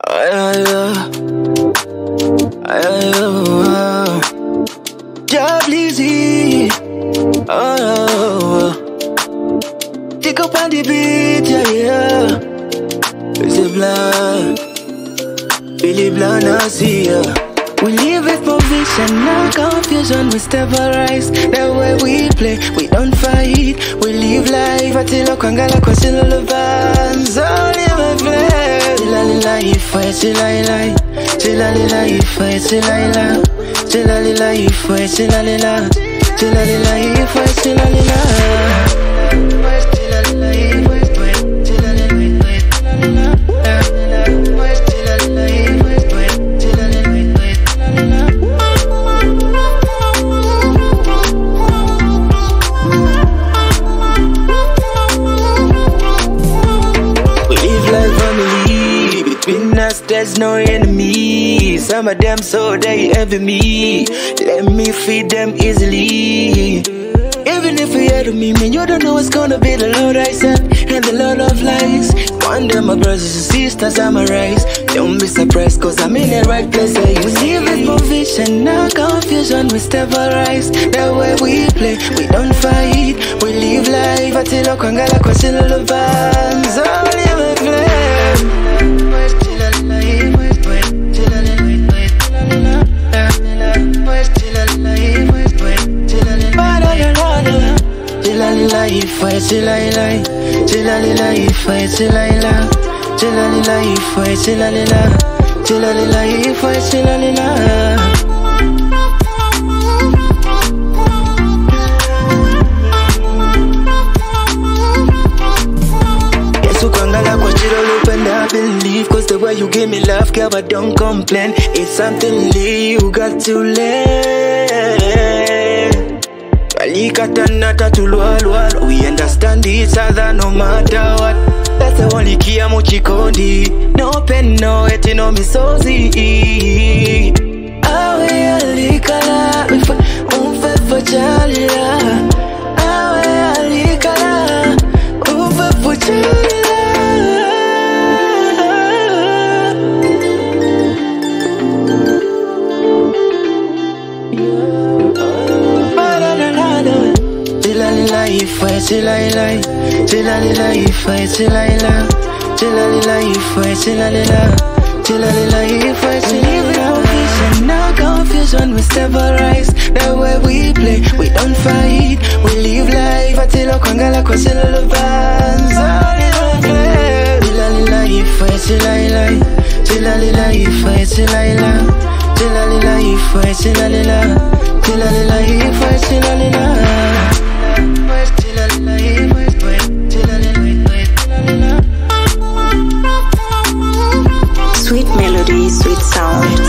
Jableezy. Take up on the beat, yeah. It's blind, Billy blind, I see ya. We live with no vision, no confusion, we step rise. That way we play, we don't fight. We live life until I can't get a still the bands. Only my play. Chillali life, chillali life, chillali life, chillali life, chillali life, chillali life, chillali life, chillali life. Between us there's no enemy. Some of them so they envy me. Let me feed them easily. Even if you hear to me, man, you don't know what's gonna be the Lord I said and the Lord of lies. One day my brothers and sisters I'ma rise. Don't be surprised cause I'm in the right place. We live with no vision, no confusion, we step rise. That way we play, we don't fight. We live life until I can't get a question of the bands. Only my flame. Chillali life, chillali life, chillali life, chillali life, chillali life, chillali life, chillali life, chillali life. Yes, ukwangala kwa chiro open I believe. Cause the way you give me love, girl, but don't complain. It's something you got to learn. We understand each other no matter what. That's the only key I'm chikondi. No pen, no it, no misozi. Awe alikala, umfe fochalila. Awe alikala, umfe fochalila. Chillali life, chillali life, chillali life, chillali life, chillali life, chillali life, chillali life, chillali life. No confusion, we step rise. That way we play, we don't fight. We live life until I can't get a question of the bands. Chillali life, chillali life, chillali life, chillali life, chillali life, chillali life, chillali life, chillali life. Sweet melody, sweet sound.